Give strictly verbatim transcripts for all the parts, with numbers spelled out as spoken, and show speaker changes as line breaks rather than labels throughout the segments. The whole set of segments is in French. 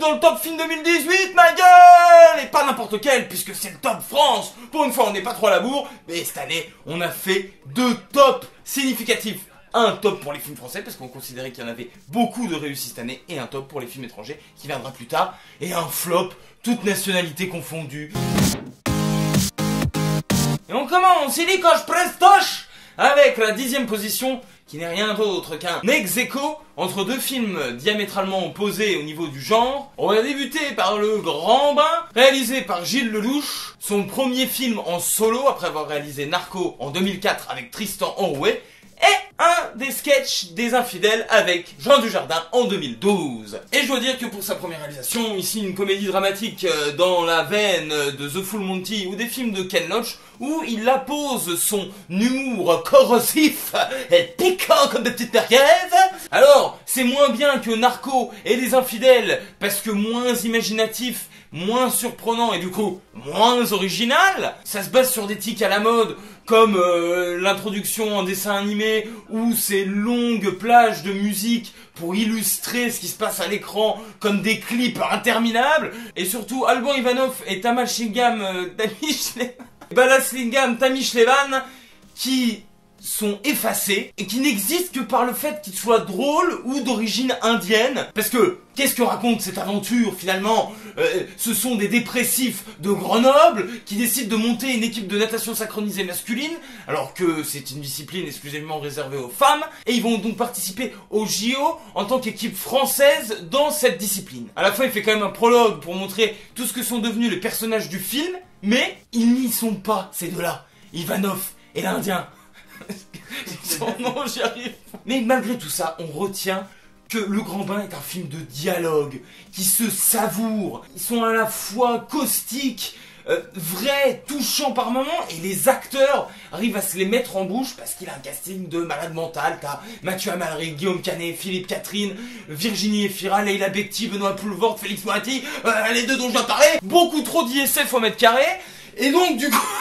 dans le top film deux mille dix-huit, ma gueule! Et pas n'importe quel, puisque c'est le top France. Pour une fois, on n'est pas trop à la bourre, mais cette année, on a fait deux tops significatifs. Un top pour les films français, parce qu'on considérait qu'il y en avait beaucoup de réussite cette année, et un top pour les films étrangers, qui viendra plus tard, et un flop, toutes nationalités confondues. Et on commence, il dit quand je prestoche, avec la dixième position, qui n'est rien d'autre qu'un ex-aequo entre deux films diamétralement opposés au niveau du genre. On va débuter par Le Grand Bain, réalisé par Gilles Lelouch, son premier film en solo, après avoir réalisé Narco en deux mille quatre avec Tristan Henrouet, et un des sketchs des Infidèles avec Jean Dujardin en deux mille douze. Et je dois dire que pour sa première réalisation, ici une comédie dramatique dans la veine de The Full Monty ou des films de Ken Loach, où il appose son humour corrosif et piquant comme de petites merguez. Alors, c'est moins bien que Narco et Les Infidèles, parce que moins imaginatif, moins surprenant et du coup moins original. Ça se base sur des tics à la mode, comme euh, l'introduction en dessin animé ou ces longues plages de musique pour illustrer ce qui se passe à l'écran comme des clips interminables. Et surtout Alban Ivanov et Tamal Shingam euh, Tamish Balaslingam Tamish Levan qui sont effacés et qui n'existent que par le fait qu'ils soient drôles ou d'origine indienne. Parce que, qu'est-ce que raconte cette aventure finalement? euh, Ce sont des dépressifs de Grenoble qui décident de monter une équipe de natation synchronisée masculine, alors que c'est une discipline exclusivement réservée aux femmes, et ils vont donc participer au J O en tant qu'équipe française dans cette discipline. À la fin, il fait quand même un prologue pour montrer tout ce que sont devenus les personnages du film, mais ils n'y sont pas, ces deux-là. Ivanov et l'Indien. Son nom, j'y arrive. Mais malgré tout ça, on retient que Le Grand Bain est un film de dialogue, qui se savoure. Ils sont à la fois caustiques, euh, vrais, touchants par moments, et les acteurs arrivent à se les mettre en bouche parce qu'il a un casting de malade mental. T'as Mathieu Amalric, Guillaume Canet, Philippe Catherine, Virginie Efira, Leila Bekti, Benoît Poulvord, Félix Moati, euh, les deux dont je viens de parler. Beaucoup trop d'I S F au mètre carré, et donc du coup...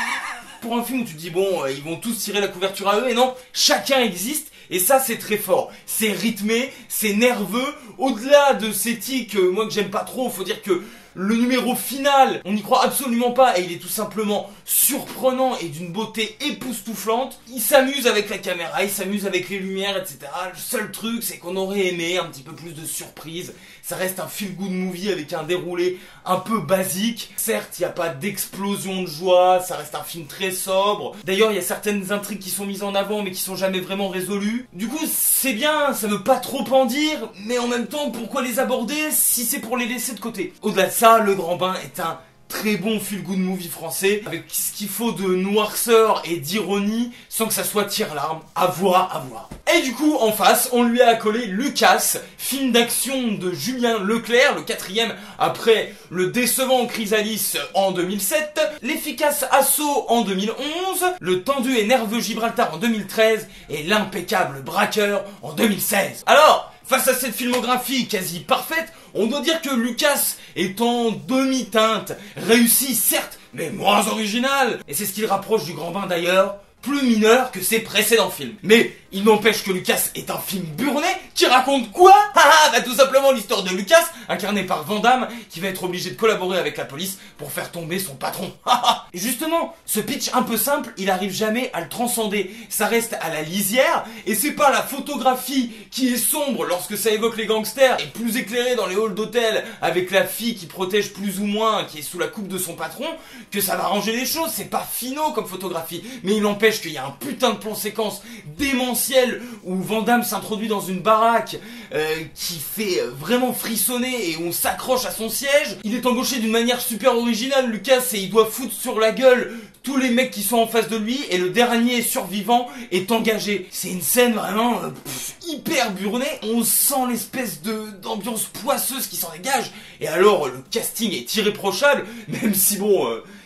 Pour un film où tu te dis bon, euh, ils vont tous tirer la couverture à eux, et non, chacun existe, et ça c'est très fort. C'est rythmé, c'est nerveux, au-delà de ces tics, euh, moi que j'aime pas trop, faut dire que le numéro final, on n'y croit absolument pas, et il est tout simplement surprenant et d'une beauté époustouflante. Il s'amuse avec la caméra, il s'amuse avec les lumières, et cetera. Le seul truc, c'est qu'on aurait aimé un petit peu plus de surprise. Ça reste un feel-good movie avec un déroulé un peu basique. Certes, il n'y a pas d'explosion de joie, ça reste un film très sobre. D'ailleurs, il y a certaines intrigues qui sont mises en avant, mais qui sont jamais vraiment résolues. Du coup, c'est bien, ça veut pas trop en dire, mais en même temps, pourquoi les aborder si c'est pour les laisser de côté? Au-delà de ça, Le Grand Bain est un très bon feel-good movie français, avec ce qu'il faut de noirceur et d'ironie, sans que ça soit tire-larme. À voir, à voir. Et du coup, en face, on lui a accolé Lucas, film d'action de Julien Leclerc, le quatrième après le décevant Chrysalis en deux mille sept, l'efficace Assaut en deux mille onze, le tendu et nerveux Gibraltar en deux mille treize, et l'impeccable Braqueur en deux mille seize. Alors, face à cette filmographie quasi parfaite, on doit dire que Lucas est en demi-teinte, réussi certes, mais moins original, et c'est ce qui le rapproche du Grand Bain d'ailleurs, plus mineur que ses précédents films. Mais il n'empêche que Lucas est un film burné qui raconte quoi? Ah bah tout simplement l'histoire de Lucas, incarné par Van Damme, qui va être obligé de collaborer avec la police pour faire tomber son patron. Et justement, ce pitch un peu simple, il arrive jamais à le transcender. Ça reste à la lisière, et c'est pas la photographie qui est sombre lorsque ça évoque les gangsters, et plus éclairée dans les halls d'hôtel, avec la fille qui protège plus ou moins, qui est sous la coupe de son patron, que ça va ranger les choses. C'est pas finaux comme photographie, mais il empêche qu'il y a un putain de plan séquence démentiel où Van Damme s'introduit dans une baraque euh, qui fait vraiment frissonner et où on s'accroche à son siège. Il est embauché d'une manière super originale, Lucas, et il doit foutre sur la gueule tous les mecs qui sont en face de lui, et le dernier survivant est engagé. C'est une scène vraiment euh, pff, hyper burnée. On sent l'espèce de d'ambiance poisseuse qui s'en dégage. Et alors, le casting est irréprochable, même si bon... Euh,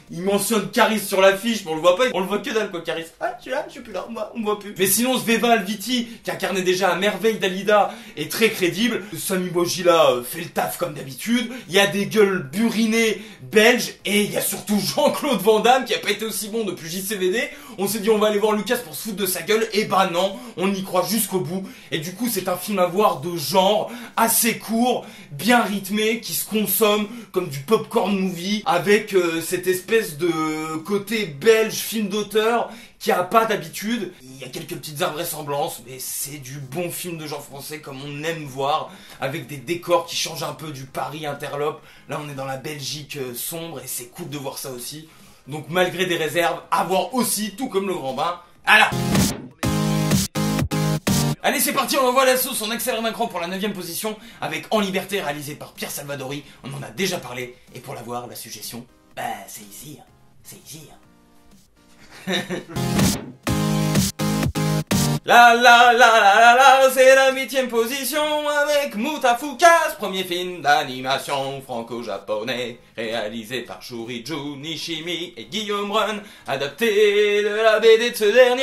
il mentionne Caris sur l'affiche, mais on le voit pas, on le voit que dalle quoi, Caris. Ah, je suis là, je suis plus là, moi, on me voit plus. Mais sinon, Sveva Alviti, qui incarnait déjà à merveille Dalida, est très crédible. Sami Bojila euh, fait le taf comme d'habitude. Il y a des gueules burinées belges, et il y a surtout Jean-Claude Van Damme, qui a pas été aussi bon depuis J C V D. On s'est dit, on va aller voir Lucas pour se foutre de sa gueule, et bah non, on y croit jusqu'au bout. Et du coup, c'est un film à voir de genre, assez court, bien rythmé, qui se consomme comme du popcorn movie, avec euh, cette espèce de côté belge film d'auteur qui a pas d'habitude. Il y a quelques petites invraisemblances, mais c'est du bon film de genre français comme on aime voir, avec des décors qui changent un peu du Paris interlope. Là, on est dans la Belgique euh, sombre, et c'est cool de voir ça aussi. Donc malgré des réserves, à voir aussi, tout comme le Grand Bain. Voilà. Allez, c'est parti, on envoie la sauce, on accélère d'un cran pour la neuvième position, avec En Liberté, réalisé par Pierre Salvadori. On en a déjà parlé, et pour l'avoir, la suggestion, bah c'est ici, hein. C'est ici. Hein. La la la la la la, c'est la huitième position avec Mutafukas, premier film d'animation franco-japonais, réalisé par Shuriju Nishimi et Guillaume Run, adapté de la B D de ce dernier,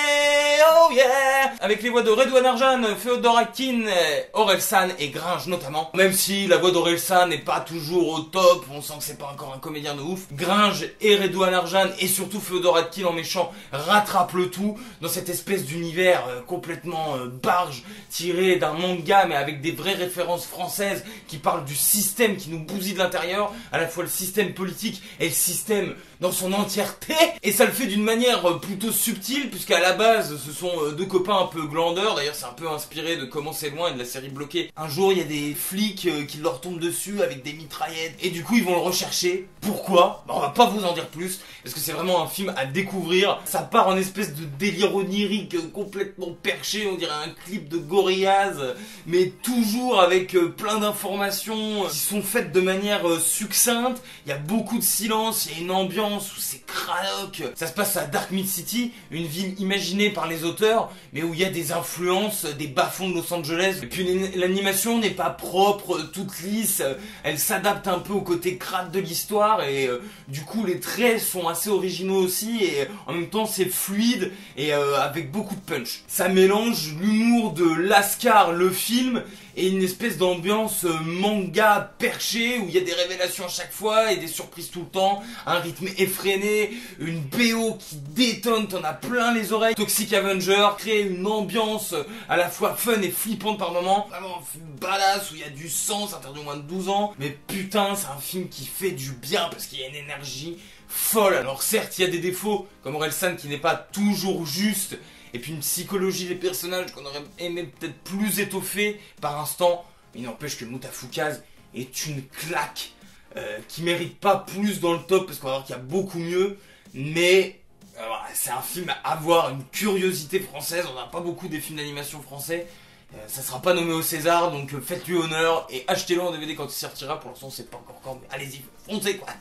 oh yeah. Avec les voix de Redouane Arjan, Féodor Akin, Orelsan et Gringe notamment. Même si la voix d'Orelsan n'est pas toujours au top, on sent que c'est pas encore un comédien de ouf. Gringe et Redouane Arjan et surtout Féodor Akin en méchant rattrapent le tout dans cette espèce d'univers Euh, complètement euh, barge, tiré d'un manga mais avec des vraies références françaises qui parlent du système qui nous bousille de l'intérieur, à la fois le système politique et le système dans son entièreté, et ça le fait d'une manière euh, plutôt subtile, puisqu'à la base ce sont euh, deux copains un peu glandeurs. D'ailleurs c'est un peu inspiré de Comment c'est loin et de la série Bloquée. Un jour il y a des flics euh, qui leur tombent dessus avec des mitraillettes, et du coup ils vont le rechercher. Pourquoi? Bah, on va pas vous en dire plus, parce que c'est vraiment un film à découvrir. Ça part en espèce de délire onirique euh, complètement perché, on dirait un clip de Gorillaz, mais toujours avec euh, plein d'informations qui sont faites de manière euh, succincte. Il y a beaucoup de silence, il y a une ambiance où c'est craloc. Ça se passe à Dark Mid City, une ville imaginée par les auteurs, mais où il y a des influences des bas-fonds de Los Angeles. Et puis l'animation n'est pas propre, toute lisse, elle s'adapte un peu au côté crade de l'histoire, et euh, du coup les traits sont assez originaux aussi, et en même temps c'est fluide et euh, avec beaucoup de punch. Ça mélange l'humour de Lascar, le film, et une espèce d'ambiance manga perché où il y a des révélations à chaque fois et des surprises tout le temps, un rythme effréné, une B O qui détonne, t'en as plein les oreilles. Toxic Avenger crée une ambiance à la fois fun et flippante par moments, vraiment un film badass où il y a du sang, c'est interdit au moins de douze ans, mais putain c'est un film qui fait du bien parce qu'il y a une énergie folle. Alors certes il y a des défauts comme Orelsan qui n'est pas toujours juste, et puis une psychologie des personnages qu'on aurait aimé peut-être plus étoffée par instant, mais il n'empêche que Mutafukas est une claque euh, qui mérite pas plus dans le top, parce qu'on va voir qu'il y a beaucoup mieux, mais euh, c'est un film à voir, une curiosité française. On n'a pas beaucoup des films d'animation français, euh, ça sera pas nommé au César, donc euh, faites-lui honneur et achetez-le en D V D quand il sortira. Pour l'instant c'est pas encore quand, mais allez-y, foncez quoi.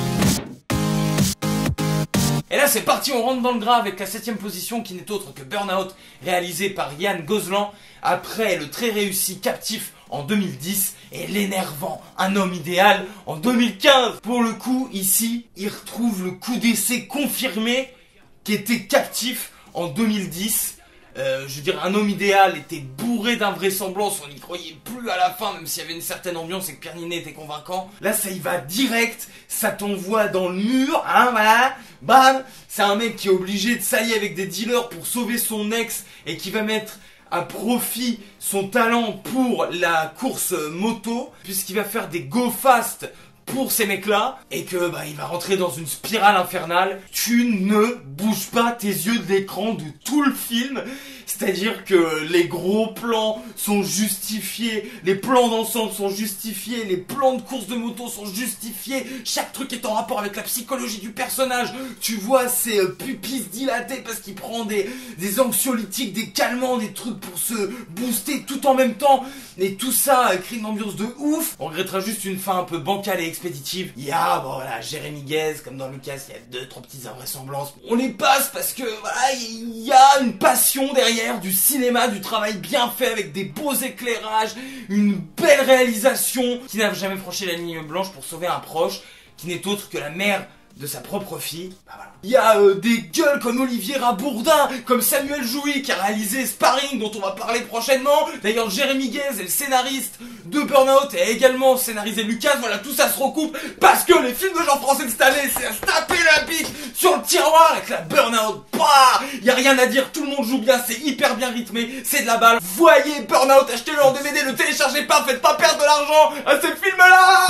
Et là c'est parti, on rentre dans le gras avec la septième position qui n'est autre que Burnout, réalisé par Yann Gozlan, après le très réussi Captif en deux mille dix et l'énervant Un homme idéal en deux mille quinze. Pour le coup, ici, il retrouve le coup d'essai confirmé qui était Captif en deux mille dix. Euh, je veux dire, Un homme idéal était bourré d'invraisemblance, on n'y croyait plus à la fin, même s'il y avait une certaine ambiance et que Pierre Ninet était convaincant. Là, ça y va direct, ça t'envoie dans le mur, hein, voilà, bam. C'est un mec qui est obligé de s'allier avec des dealers pour sauver son ex et qui va mettre à profit son talent pour la course moto, puisqu'il va faire des go fast pour ces mecs-là, et que bah il va rentrer dans une spirale infernale. Tu ne bouges pas tes yeux de l'écran de tout le film, c'est-à-dire que les gros plans sont justifiés, les plans d'ensemble sont justifiés, les plans de course de moto sont justifiés, chaque truc est en rapport avec la psychologie du personnage. Tu vois ses euh, pupilles dilatées parce qu'il prend des, des anxiolytiques, des calmants, des trucs pour se booster tout en même temps, et tout ça euh, crée une ambiance de ouf. On regrettera juste une fin un peu bancale et expéditive. Il y a, bon voilà, Jérémy Guez, comme dans Lucas, il y a deux, trois petites invraisemblances. On les passe parce que, voilà, il y a une passion derrière, du cinéma, du travail bien fait avec des beaux éclairages, une belle réalisation, qui n'a jamais franchi la ligne blanche pour sauver un proche, qui n'est autre que la mère de sa propre fille, bah voilà. Il y a euh, des gueules comme Olivier Rabourdin, comme Samuel Jouy qui a réalisé Sparring dont on va parler prochainement. D'ailleurs Jérémy Guez est le scénariste de Burnout et a également scénarisé Lucas. Voilà, tout ça se recoupe parce que les films de genre français de cette année, c'est à se taper la pique sur le tiroir avec la Burnout. Bah, y a rien à dire, tout le monde joue bien, c'est hyper bien rythmé, c'est de la balle. Voyez Burnout, achetez-le en D V D, ne téléchargez pas, faites pas perdre de l'argent à ces films-là.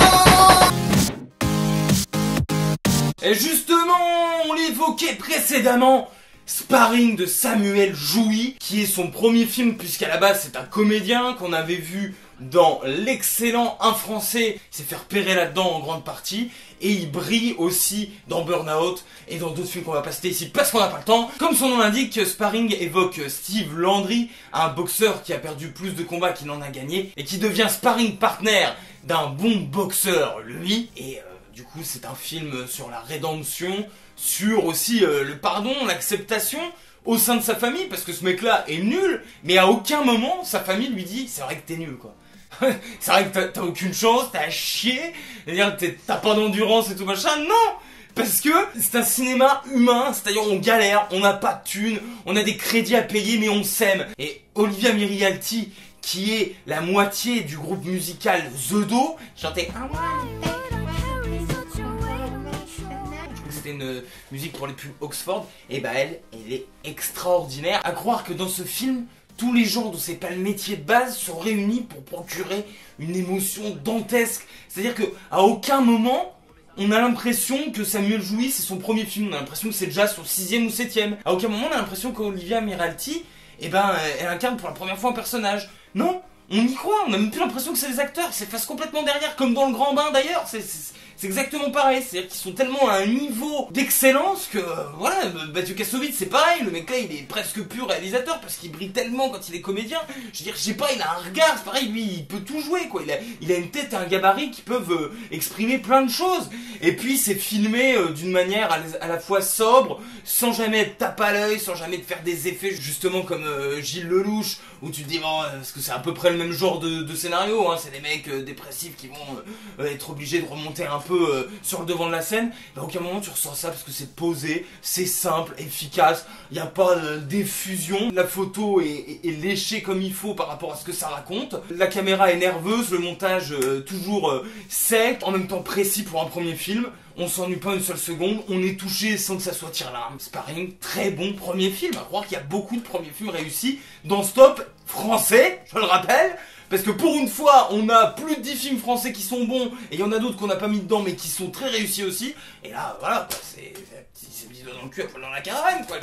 Et justement, on l'évoquait précédemment, Sparring de Samuel Jouy, qui est son premier film, puisqu'à la base c'est un comédien qu'on avait vu dans l'excellent Un Français. Il s'est fait repérer là-dedans en grande partie, et il brille aussi dans Burnout et dans d'autres films qu'on va pas citer ici parce qu'on n'a pas le temps. Comme son nom l'indique, Sparring évoque Steve Landry, un boxeur qui a perdu plus de combats qu'il en a gagné, et qui devient sparring partner d'un bon boxeur, lui, et... Euh, Du coup, c'est un film sur la rédemption, sur aussi euh, le pardon, l'acceptation au sein de sa famille, parce que ce mec-là est nul, mais à aucun moment, sa famille lui dit « c'est vrai que t'es nul, quoi. C'est vrai que t'as aucune chance, t'as à chier, c'est-à-dire t'as pas d'endurance et tout machin. » Non, parce que c'est un cinéma humain, c'est-à-dire on galère, on n'a pas de thunes, on a des crédits à payer, mais on s'aime. Et Olivia Mirialty, qui est la moitié du groupe musical The Do, chantait « c'était une musique pour les pubs Oxford, et bah elle, elle est extraordinaire. À croire que dans ce film, tous les gens dont c'est pas le métier de base sont réunis pour procurer une émotion dantesque. C'est-à-dire que à aucun moment, on a l'impression que Samuel Jouy c'est son premier film, on a l'impression que c'est déjà son sixième ou septième. À aucun moment on a l'impression qu'Olivia Mirialty, eh ben, elle incarne pour la première fois un personnage. Non, on y croit, on a même plus l'impression que c'est les acteurs, ils s'effacent complètement derrière, comme dans Le Grand Bain d'ailleurs. C'est... C'est exactement pareil, c'est-à-dire qu'ils sont tellement à un niveau d'excellence que, euh, voilà, Mathieu Kassovitz c'est pareil, le mec là il est presque pur réalisateur parce qu'il brille tellement quand il est comédien. Je veux dire, je sais pas, il a un regard, c'est pareil, lui il peut tout jouer quoi, il a, il a une tête et un gabarit qui peuvent euh, exprimer plein de choses. Et puis c'est filmé euh, d'une manière à, à la fois sobre, sans jamais te taper à l'œil, sans jamais te faire des effets justement comme euh, Gilles Lelouch, où tu te dis, bon, parce que c'est à peu près le même genre de, de scénario, hein, c'est des mecs euh, dépressifs qui vont euh, être obligés de remonter un peu peu euh, sur le devant de la scène. À aucun moment tu ressens ça parce que c'est posé, c'est simple, efficace, il n'y a pas euh, d'effusion, la photo est, est, est léchée comme il faut par rapport à ce que ça raconte, la caméra est nerveuse, le montage euh, toujours euh, sec, en même temps précis pour un premier film. On s'ennuie pas une seule seconde, on est touché sans que ça soit tire-larme. Sparring, très bon premier film, à croire qu'il y a beaucoup de premiers films réussis dans ce top français, je le rappelle. Parce que pour une fois, on a plus de dix films français qui sont bons, et il y en a d'autres qu'on n'a pas mis dedans, mais qui sont très réussis aussi. Et là, voilà, c'est c'est petit doigt dans le cul, à poil dans la caravane, quoi.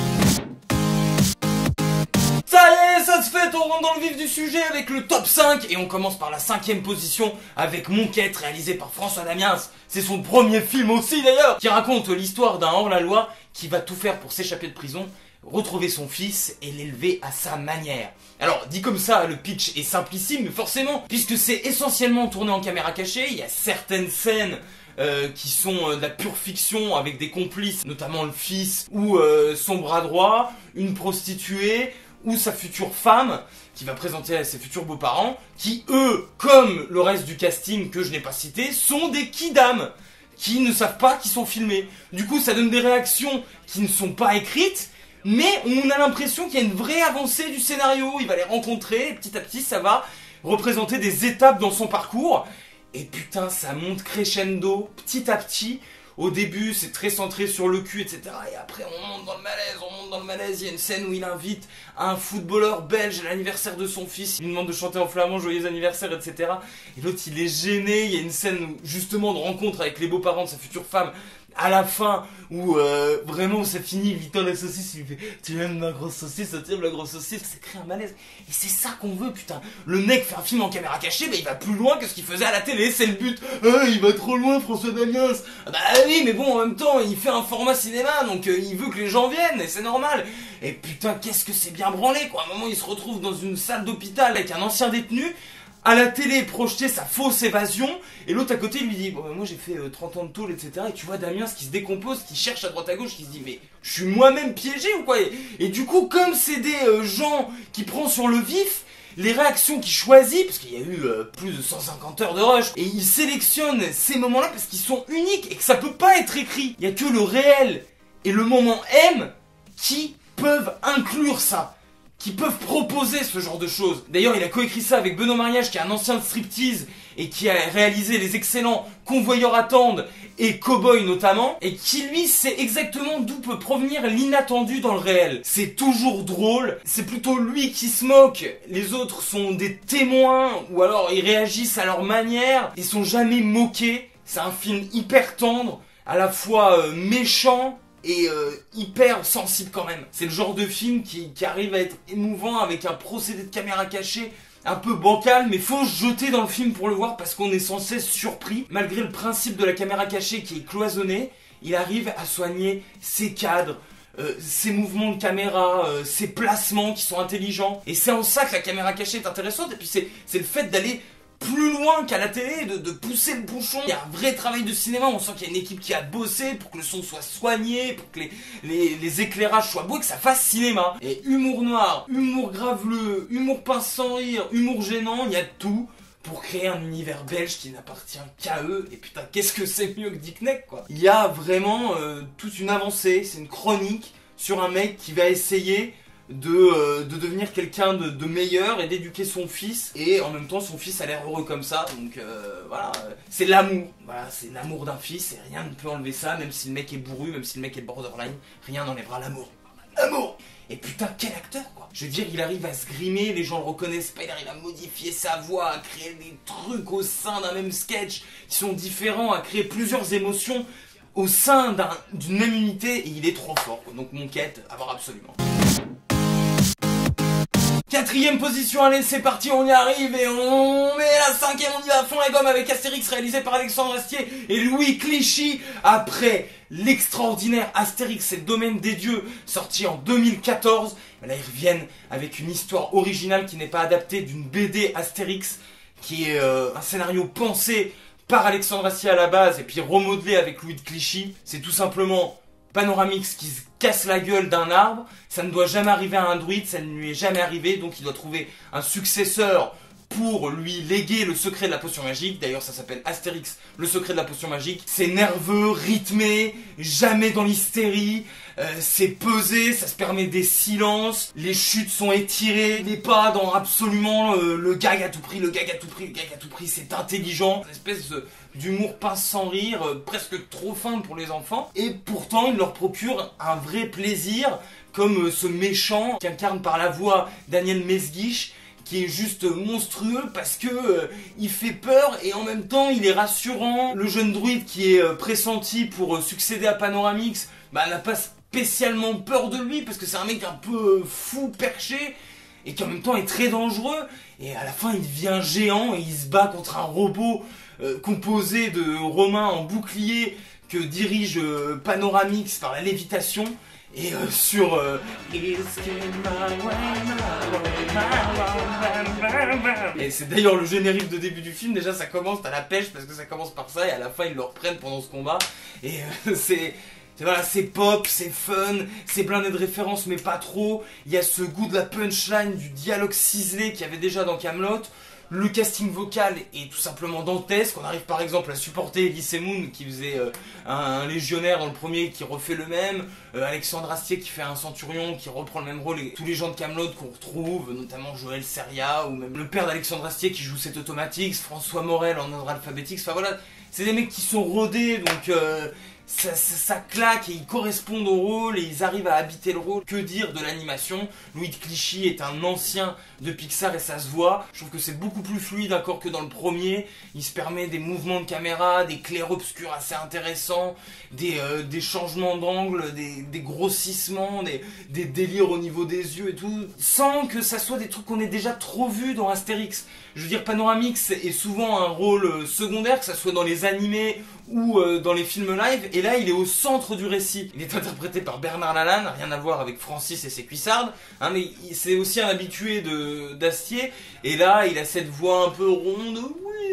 Ça y est, ça se fait, on rentre dans le vif du sujet avec le top cinq, et on commence par la cinquième position avec Monquête, réalisé par François Damiens. C'est son premier film aussi d'ailleurs, qui raconte l'histoire d'un hors-la-loi qui va tout faire pour s'échapper de prison, retrouver son fils et l'élever à sa manière. Alors, dit comme ça, le pitch est simplissime, mais forcément, puisque c'est essentiellement tourné en caméra cachée, il y a certaines scènes euh, qui sont euh, de la pure fiction avec des complices, notamment le fils ou euh, son bras droit, une prostituée ou sa future femme, qui va présenter à ses futurs beaux-parents, qui eux, comme le reste du casting que je n'ai pas cité, sont des kidams, qui ne savent pas qu'ils sont filmés. Du coup, ça donne des réactions qui ne sont pas écrites, mais on a l'impression qu'il y a une vraie avancée du scénario. Il va les rencontrer, et petit à petit, ça va représenter des étapes dans son parcours. Et putain, ça monte crescendo, petit à petit. Au début, c'est très centré sur le cul, et cetera. Et après, on monte dans le malaise, on monte dans le malaise. Il y a une scène où il invite un footballeur belge à l'anniversaire de son fils. Il lui demande de chanter en flamand, joyeux anniversaire, et cetera. Et l'autre, il est gêné. Il y a une scène, où, justement, de rencontre avec les beaux-parents de sa future femme. À la fin, où euh, vraiment ça finit, il lui tend la saucisse, il lui fait « Tu aimes ma grosse saucisse, tu aimes la grosse saucisse ?» Ça crée un malaise. Et c'est ça qu'on veut, putain. Le mec fait un film en caméra cachée, bah il va plus loin que ce qu'il faisait à la télé, c'est le but. Ah, il va trop loin, François Damiens. Ah bah oui, mais bon, en même temps, il fait un format cinéma, donc euh, il veut que les gens viennent, et c'est normal. Et putain, qu'est-ce que c'est bien branlé, quoi. À un moment, il se retrouve dans une salle d'hôpital avec un ancien détenu, à la télé projeter sa fausse évasion, et l'autre à côté lui dit bon, bah, moi j'ai fait euh, trente ans de tôle, et cetera. Et tu vois Damiens qui se décompose, qui cherche à droite à gauche, qui se dit mais je suis moi-même piégé ou quoi. Et, et du coup, comme c'est des euh, gens qui prend sur le vif, les réactions qu'il choisit, parce qu'il y a eu euh, plus de cent cinquante heures de rush, et il sélectionne ces moments-là parce qu'ils sont uniques et que ça peut pas être écrit. Il y a que le réel et le moment M qui peuvent inclure ça, qui peuvent proposer ce genre de choses. D'ailleurs, il a coécrit ça avec Benoît Mariage, qui est un ancien de striptease et qui a réalisé les excellents Convoyeurs attendent et Cowboy notamment, et qui lui sait exactement d'où peut provenir l'inattendu dans le réel. C'est toujours drôle, c'est plutôt lui qui se moque, les autres sont des témoins, ou alors ils réagissent à leur manière, ils sont jamais moqués. C'est un film hyper tendre, à la fois euh, méchant, et euh, hyper sensible quand même. C'est le genre de film qui, qui arrive à être émouvant avec un procédé de caméra cachée un peu bancal, mais faut se jeter dans le film pour le voir parce qu'on est sans cesse surpris. Malgré le principe de la caméra cachée qui est cloisonnée, il arrive à soigner ses cadres, euh, ses mouvements de caméra, euh, ses placements qui sont intelligents. Et c'est en ça que la caméra cachée est intéressante, et puis c'est, c'est le fait d'aller plus loin qu'à la télé, de, de pousser le bouchon. Il y a un vrai travail de cinéma, on sent qu'il y a une équipe qui a bossé pour que le son soit soigné, pour que les, les, les éclairages soient beaux et que ça fasse cinéma. Et humour noir, humour graveleux, humour pince sans rire, humour gênant, il y a tout pour créer un univers belge qui n'appartient qu'à eux. Et putain, qu'est-ce que c'est mieux que Dick Neck, quoi. Il y a vraiment euh, toute une avancée, c'est une chronique sur un mec qui va essayer de, euh, de devenir quelqu'un de, de meilleur et d'éduquer son fils, et en même temps son fils a l'air heureux comme ça, donc euh, voilà, c'est l'amour, voilà, c'est l'amour d'un fils, et rien ne peut enlever ça, même si le mec est bourru, même si le mec est borderline, rien n'enlèvera l'amour. L'amour. Et putain, quel acteur, quoi. Je veux dire, il arrive à se grimer, les gens le reconnaissent pas, il arrive à modifier sa voix, à créer des trucs au sein d'un même sketch qui sont différents, à créer plusieurs émotions au sein d'un, d'une même unité, et il est trop fort, quoi. Donc mon quête, à voir absolument. Quatrième position, allez c'est parti, on y arrive et on met la cinquième, on y va à fond la gomme avec Astérix réalisé par Alexandre Astier et Louis Clichy. Après l'extraordinaire Astérix et le domaine des dieux sorti en deux mille quatorze, là ils reviennent avec une histoire originale qui n'est pas adaptée d'une B D Astérix, qui est euh, un scénario pensé par Alexandre Astier à la base et puis remodelé avec Louis de Clichy. C'est tout simplement Panoramix qui se casse la gueule d'un arbre, ça ne doit jamais arriver à un druide, ça ne lui est jamais arrivé, donc il doit trouver un successeur pour lui léguer le secret de la potion magique. D'ailleurs ça s'appelle Astérix, le secret de la potion magique. C'est nerveux, rythmé, jamais dans l'hystérie, euh, c'est pesé, ça se permet des silences, les chutes sont étirées, il n'est pas dans absolument euh, le gag à tout prix, le gag à tout prix, le gag à tout prix, c'est intelligent, une espèce de... d'humour pince sans rire, euh, presque trop fin pour les enfants, et pourtant il leur procure un vrai plaisir, comme euh, ce méchant qui incarne par la voix Daniel Mesguich, qui est juste monstrueux parce que euh, il fait peur et en même temps il est rassurant. Le jeune druide qui est euh, pressenti pour euh, succéder à Panoramix, bah n'a pas spécialement peur de lui parce que c'est un mec un peu euh, fou, perché, et qui en même temps est très dangereux, et à la fin il devient géant et il se bat contre un robot Euh, composé de Romains en bouclier que dirige euh, Panoramix par la lévitation, et euh, sur euh, et c'est d'ailleurs le générique de début du film. Déjà ça commence, t'as la pêche parce que ça commence par ça, et à la fin ils le reprennent pendant ce combat, et euh, c'est... Voilà, c'est pop, c'est fun, c'est blindé de références mais pas trop. Il y a ce goût de la punchline, du dialogue ciselé qu'il y avait déjà dans Kaamelott. Le casting vocal est tout simplement dantesque. On arrive par exemple à supporter Elie Semoun qui faisait euh, un, un légionnaire dans le premier, qui refait le même, euh, Alexandre Astier qui fait un centurion qui reprend le même rôle, et tous les gens de Kaamelott qu'on retrouve, notamment Joël Seria, ou même le père d'Alexandre Astier qui joue cet Automatix, François Morel en ordre alphabétique. Enfin voilà, c'est des mecs qui sont rodés, donc euh, ça, ça, ça claque, et ils correspondent au rôle et ils arrivent à habiter le rôle. Que dire de l'animation? Louis de Clichy est un ancien de Pixar et ça se voit. Je trouve que c'est beaucoup plus fluide encore que dans le premier. Il se permet des mouvements de caméra, des clairs-obscurs assez intéressants, des, euh, des changements d'angle, des, des grossissements, des, des délires au niveau des yeux et tout, sans que ça soit des trucs qu'on ait déjà trop vus dans Astérix. Je veux dire, Panoramix est souvent un rôle secondaire, que ça soit dans les animés ou euh, dans les films live, et là il est au centre du récit. Il est interprété par Bernard Lalanne, rien à voir avec Francis et ses cuissardes, hein, mais c'est aussi un habitué de d'Astier, et là il a cette voix un peu ronde, oui,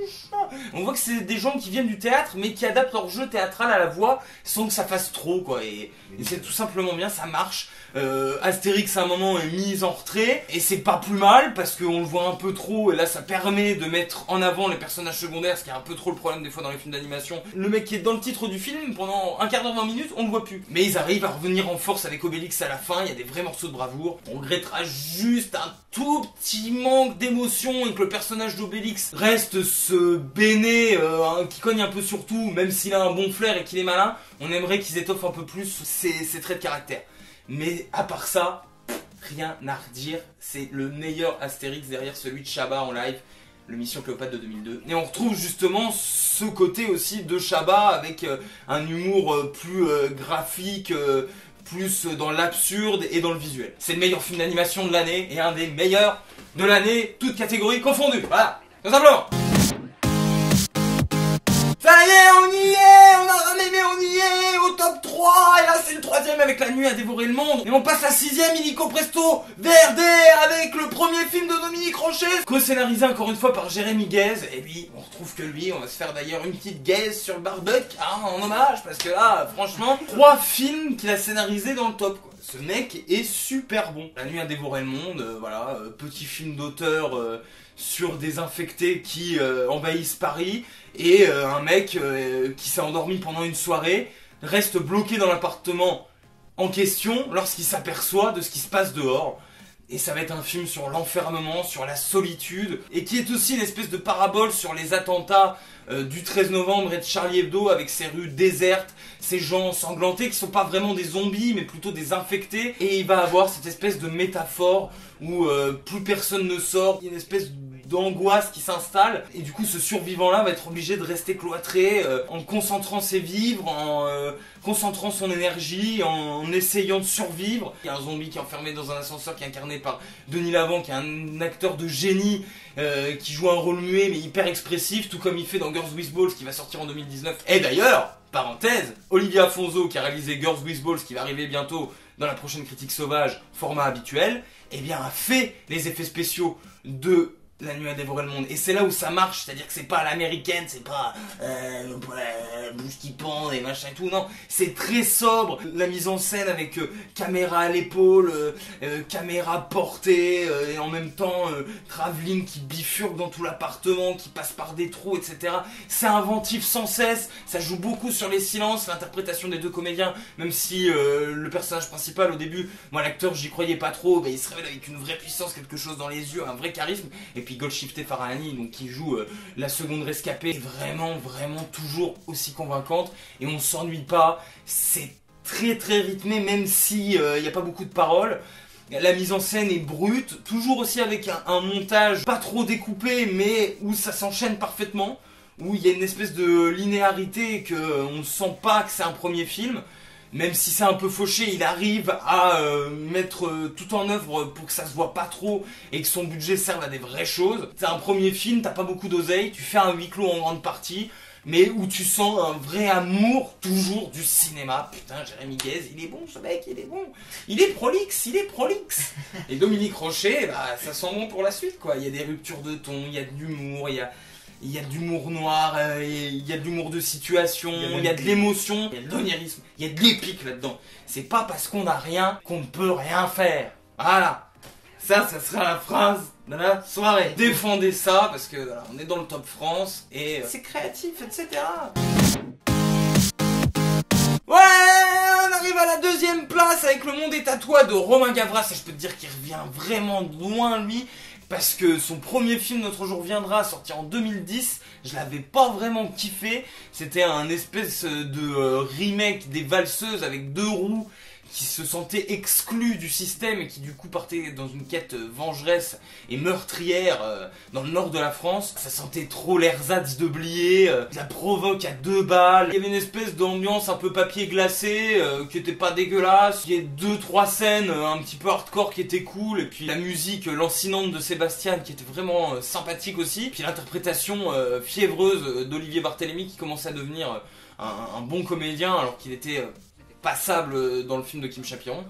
On voit que c'est des gens qui viennent du théâtre, mais qui adaptent leur jeu théâtral à la voix, sans que ça fasse trop, quoi. Et, et c'est tout simplement bien, ça marche. Euh, Astérix, à un moment, est mis en retrait, et c'est pas plus mal, parce qu'on le voit un peu trop, et là, ça permet de mettre en avant les personnages secondaires, ce qui est un peu trop le problème des fois dans les films d'animation. Le mec qui est dans le titre du film, pendant un quart d'heure, vingt minutes, on le voit plus. Mais ils arrivent à revenir en force avec Obélix à la fin, il y a des vrais morceaux de bravoure. On regrettera juste un tout petit manque d'émotion, et que le personnage d'Obélix reste ce béné euh, qui cogne un peu sur tout, même s'il a un bon flair et qu'il est malin. On aimerait qu'ils étoffent un peu plus ses, ses traits de caractère. Mais à part ça, rien à redire, c'est le meilleur Astérix derrière celui de Chabat en live, le Mission Cléopâtre de deux mille deux. Et on retrouve justement ce côté aussi de Chabat avec euh, un humour euh, plus euh, graphique, euh, plus dans l'absurde et dans le visuel. C'est le meilleur film d'animation de l'année et un des meilleurs de l'année, toutes catégories confondues. Voilà, tout simplement. Ça y est, on y est, on a ramé, mais on y est, au top trois, et là c'est le troisième avec La Nuit à dévorer le monde, et on passe à sixième, illico presto, Verde, avec le premier film de Dominique Rocher, co-scénarisé encore une fois par Jérémy Guez, et lui, on retrouve que lui, on va se faire d'ailleurs une petite gaze sur le barbecue, hein, en hommage, parce que là, franchement, trois films qu'il a scénarisés dans le top, quoi. Ce mec est super bon. La Nuit à dévorer le monde, euh, voilà, euh, petit film d'auteur euh, sur des infectés qui euh, envahissent Paris, et euh, un mec euh, qui s'est endormi pendant une soirée reste bloqué dans l'appartement en question lorsqu'il s'aperçoit de ce qui se passe dehors. Et ça va être un film sur l'enfermement, sur la solitude, et qui est aussi une espèce de parabole sur les attentats euh, du treize novembre et de Charlie Hebdo, avec ces rues désertes, ces gens ensanglantés qui sont pas vraiment des zombies mais plutôt des infectés. Et il va avoir cette espèce de métaphore où euh, plus personne ne sort, il y a une espèce d'angoisse qui s'installe, et du coup ce survivant là va être obligé de rester cloîtré euh, en concentrant ses vivres, en euh, concentrant son énergie, en, en essayant de survivre. Il y a un zombie qui est enfermé dans un ascenseur qui est incarné par Denis Lavant, qui est un acteur de génie euh, qui joue un rôle muet mais hyper expressif, tout comme il fait dans Girls with Balls qui va sortir en deux mille dix-neuf. Et d'ailleurs, parenthèse, Olivia Afonso qui a réalisé Girls with Balls qui va arriver bientôt dans la prochaine Critique Sauvage, format habituel, eh bien a fait les effets spéciaux de La Nuit à dévorer le monde. Et c'est là où ça marche, c'est-à-dire que c'est pas à l'américaine, c'est pas euh, euh, bouche qui pend et machin et tout, non, c'est très sobre. La mise en scène avec euh, caméra à l'épaule, euh, euh, caméra portée, euh, et en même temps euh, travelling qui bifurque dans tout l'appartement, qui passe par des trous, et cetera. C'est inventif sans cesse, ça joue beaucoup sur les silences, l'interprétation des deux comédiens, même si euh, le personnage principal au début, moi l'acteur j'y croyais pas trop, bah, il se révèle avec une vraie puissance, quelque chose dans les yeux, un vrai charisme. Et puis Golshifteh Farahani, donc qui joue euh, la seconde rescapée, est vraiment, vraiment toujours aussi convaincante. Et on s'ennuie pas, c'est très très rythmé, même si il euh, n'y a pas beaucoup de paroles. La mise en scène est brute, toujours aussi avec un, un montage pas trop découpé, mais où ça s'enchaîne parfaitement, où il y a une espèce de linéarité et qu'on ne sent pas que c'est un premier film. Même si c'est un peu fauché, il arrive à euh, mettre euh, tout en œuvre pour que ça se voit pas trop et que son budget serve à des vraies choses. C'est un premier film, t'as pas beaucoup d'oseille, tu fais un huis clos en grande partie, mais où tu sens un vrai amour toujours du cinéma. Putain, Jérémy Guez, il est bon ce mec, il est bon. Il est prolixe, il est prolixe. Et Dominique Rocher, bah, ça sent bon pour la suite, quoi. Il y a des ruptures de ton, il y a de l'humour, il y a... Il y a de l'humour noir, euh, il y a de l'humour de situation, il y a de l'émotion, il y a de l'onirisme, il y a de l'épique là-dedans. C'est pas parce qu'on n'a rien qu'on ne peut rien faire. Voilà. Ça, ça sera la phrase de la soirée. Défendez ça parce que voilà, on est dans le top France et euh, c'est créatif, et cetera. Ouais, on arrive à la deuxième place avec Le Monde est à toi de Romain Gavras, et je peux te dire qu'il revient vraiment loin lui. Parce que son premier film, Notre jour viendra, sorti en deux mille dix, je l'avais pas vraiment kiffé. C'était un espèce de euh, remake des Valseuses avec deux roues qui se sentaient exclus du système et qui du coup partaient dans une quête vengeresse et meurtrière euh, dans le nord de la France. Ça sentait trop l'ersatz de Blier, euh, la provoque à deux balles. Il y avait une espèce d'ambiance un peu papier glacé euh, qui était pas dégueulasse. Il y a deux trois scènes euh, un petit peu hardcore qui étaient cool, et puis la musique euh, lancinante de Sébastien qui était vraiment euh, sympathique aussi. Puis l'interprétation euh, fiévreuse d'Olivier Barthélémy qui commençait à devenir euh, un, un bon comédien alors qu'il était... Euh, passable dans le film de Kim Chapiron,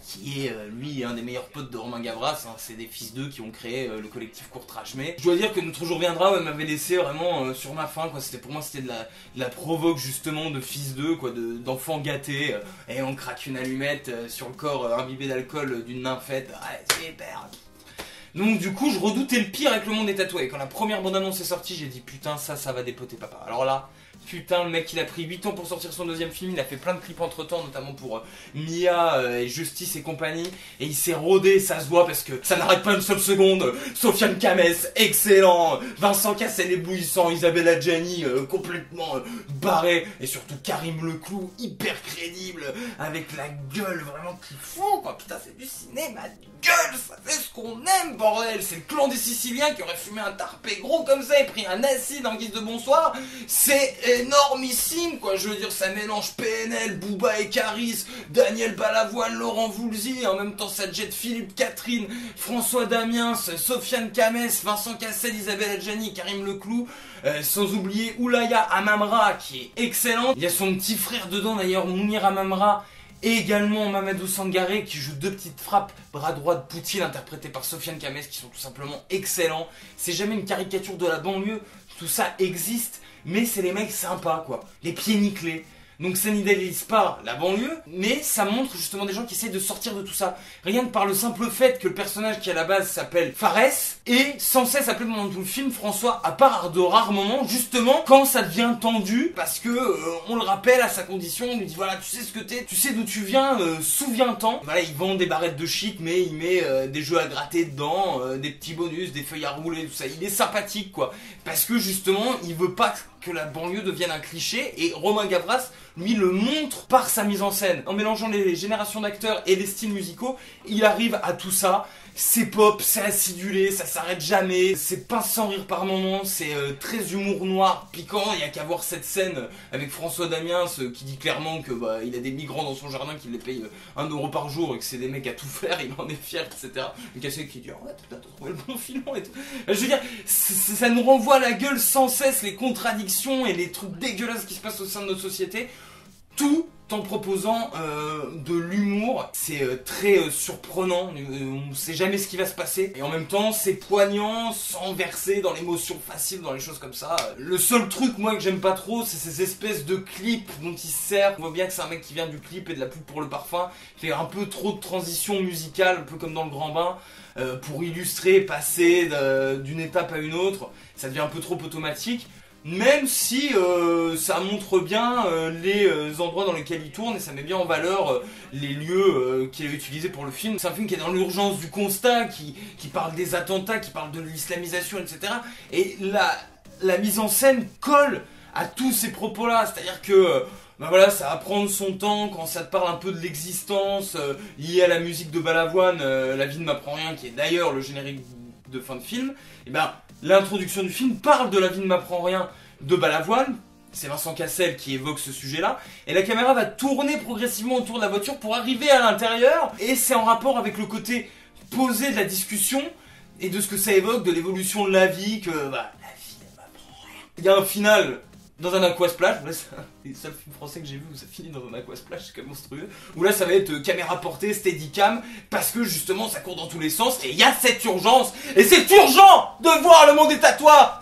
qui est euh, lui un des meilleurs potes de Romain Gavras, hein, c'est des fils d'eux qui ont créé euh, le collectif Courtrage-Mais. Je dois dire que Notre Jour Viendra ouais, m'avait laissé vraiment euh, sur ma faim, quoi. C'était pour moi c'était de la, de la provoque justement de fils d'eux, quoi, de, d'enfants gâtés, euh, et on craque une allumette euh, sur le corps euh, imbibé d'alcool euh, d'une nymphette, ouais, c'est hyper. Donc du coup je redoutais le pire avec Le Monde des Tatoués. Quand la première bande-annonce est sortie, j'ai dit putain ça ça va dépoter papa. Alors là, putain le mec il a pris huit ans pour sortir son deuxième film, il a fait plein de clips entre temps, notamment pour euh, Mia euh, et Justice et compagnie, et il s'est rodé, ça se voit parce que ça n'arrête pas une seule seconde. Sofiane Kamès, excellent, Vincent Cassel éblouissant, Isabelle Adjani euh, complètement euh, barré, et surtout Karim Leclou, hyper crédible, avec la gueule vraiment qui fout quoi, putain c'est du cinéma de gueule, ça c'est ce qu'on aime bordel, c'est le clan des Siciliens qui aurait fumé un tarpé gros comme ça et pris un acide en guise de bonsoir, c'est énormissime quoi, je veux dire ça mélange P N L, Booba et Caris, Daniel Balavoine, Laurent Voulzy, en même temps ça jette Philippe Catherine, François Damiens, Sofiane Kamès, Vincent Cassel, Isabelle Adjani, Karim Leclou, euh, sans oublier Oulaya Amamra qui est excellent, il y a son petit frère dedans d'ailleurs, Mounir Amamra, et également Mamadou Sangaré qui joue deux petites frappes bras droit de Poutine interprétées par Sofiane Kamès qui sont tout simplement excellents. C'est jamais une caricature de la banlieue, tout ça existe, mais c'est les mecs sympas quoi, les pieds nickelés. Donc ça n'idéalise pas la banlieue, mais ça montre justement des gens qui essayent de sortir de tout ça. Rien que par le simple fait que le personnage qui à la base s'appelle Fares est sans cesse appelé pendant tout le film François, à part de rares moments, justement quand ça devient tendu, parce que euh, on le rappelle à sa condition, on lui dit voilà tu sais ce que t'es, tu sais d'où tu viens, euh, souviens-t'en. Voilà il vend des barrettes de shit, mais il met euh, des jeux à gratter dedans, euh, des petits bonus, des feuilles à rouler, tout ça. Il est sympathique quoi, parce que justement il veut pas que la banlieue devienne un cliché, et Romain Gavras lui le montre par sa mise en scène. En mélangeant les générations d'acteurs et les styles musicaux, il arrive à tout ça. C'est pop, c'est acidulé, ça s'arrête jamais, c'est pince sans rire par moments, c'est euh, très humour noir, piquant. Il y a qu'à voir cette scène avec François Damiens euh, qui dit clairement que bah, il a des migrants dans son jardin qui les payent euh, un euro par jour et que c'est des mecs à tout faire, il en est fier, et cetera. Le cassé qui dit oh, ouais, t'as trouvé le bon filon et tout. Je veux dire, ça nous renvoie à la gueule sans cesse les contradictions et les trucs dégueulasses qui se passent au sein de notre société. Tout en proposant euh, de l'humour, c'est euh, très euh, surprenant, euh, on ne sait jamais ce qui va se passer, et en même temps c'est poignant sans verser dans l'émotion facile, dans les choses comme ça. Le seul truc moi que j'aime pas trop, c'est ces espèces de clips dont il se sert. On voit bien que c'est un mec qui vient du clip et de la pub pour le parfum, il fait un peu trop de transition musicale, un peu comme dans Le Grand Bain, euh, pour illustrer, passer d'une étape à une autre, ça devient un peu trop automatique. Même si euh, ça montre bien euh, les euh, endroits dans lesquels il tourne et ça met bien en valeur euh, les lieux euh, qu'il a utilisés pour le film. C'est un film qui est dans l'urgence du constat, qui, qui parle des attentats, qui parle de l'islamisation, et cetera. Et la, la mise en scène colle à tous ces propos-là, c'est-à-dire que euh, ben voilà, ça va prendre son temps quand ça te parle un peu de l'existence euh, liée à la musique de Balavoine, euh, La vie ne m'apprend rien, qui est d'ailleurs le générique de fin de film. Et ben l'introduction du film parle de La vie ne m'apprend rien de Balavoine, c'est Vincent Cassel qui évoque ce sujet-là, et la caméra va tourner progressivement autour de la voiture pour arriver à l'intérieur, et c'est en rapport avec le côté posé de la discussion, et de ce que ça évoque, de l'évolution de la vie, que bah, la vie ne m'apprend rien. Il y a un final dans un aquasplash, là c'est un des seuls films français que j'ai vu où ça finit dans un aquasplash, c'est quand même monstrueux, où là ça va être euh, caméra portée, steadicam, parce que justement ça court dans tous les sens, et il y a cette urgence, et c'est urgent de voir Le Monde des Tatoués.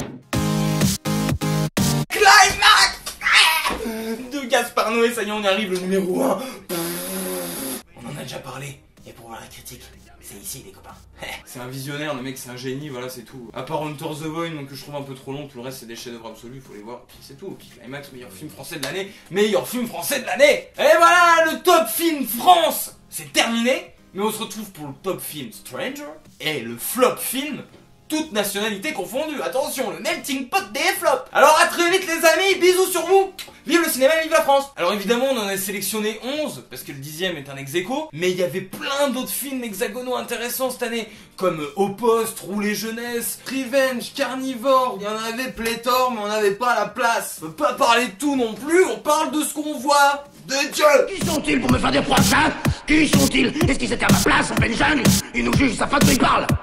Climax de Gaspard Noé, ça y est on y arrive, le numéro un. On en a déjà parlé, et pour voir la critique, c'est ici les copains. C'est un visionnaire, le mec c'est un génie, voilà c'est tout. À part Hunter the Void, donc que je trouve un peu trop long, tout le reste c'est des chefs-d'œuvre absolus, faut les voir, puis c'est tout. Puis Climax, meilleur film français de l'année, meilleur film français de l'année. Et voilà, le top film France, c'est terminé, mais on se retrouve pour le top film Stranger, et le flop film, toute nationalité confondue. Attention, le melting pot des flops. Alors à très vite les amis, bisous sur vous. Vive le cinéma, vive la France. Alors évidemment on en a sélectionné onze, parce que le dixième est un ex-aequo, mais il y avait plein d'autres films hexagonaux intéressants cette année, comme Au Poste, Rouler Jeunesse, Revenge, Carnivore, il y en avait pléthore, mais on n'avait pas la place. On peut pas parler de tout non plus, on parle de ce qu'on voit. De Dieu.
Qui sont-ils pour me faire des procès? Qui sont-ils? Est-ce qu'ils étaient à ma place en pleine jungle? Ils nous jugent sa faute, ils parlent.